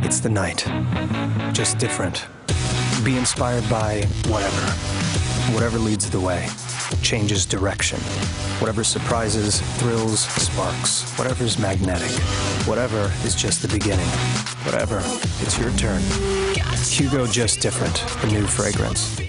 It's the night. Just different. Be inspired by whatever. Whatever leads the way. Changes direction. Whatever surprises, thrills, sparks. Whatever's magnetic. Whatever is just the beginning. Whatever, it's your turn. Hugo Just Different, the new fragrance.